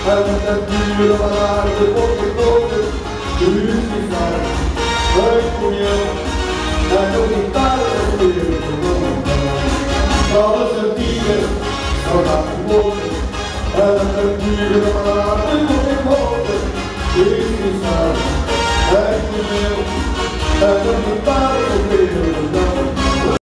uma cantina barata, pouco e pouco, descansar, vem comigo, a conquistar o espírito do mundo. Escolas antigas, saudade do outro, uma cantina barata, pouco e pouco, descansar, vem comigo, a conquistar o espírito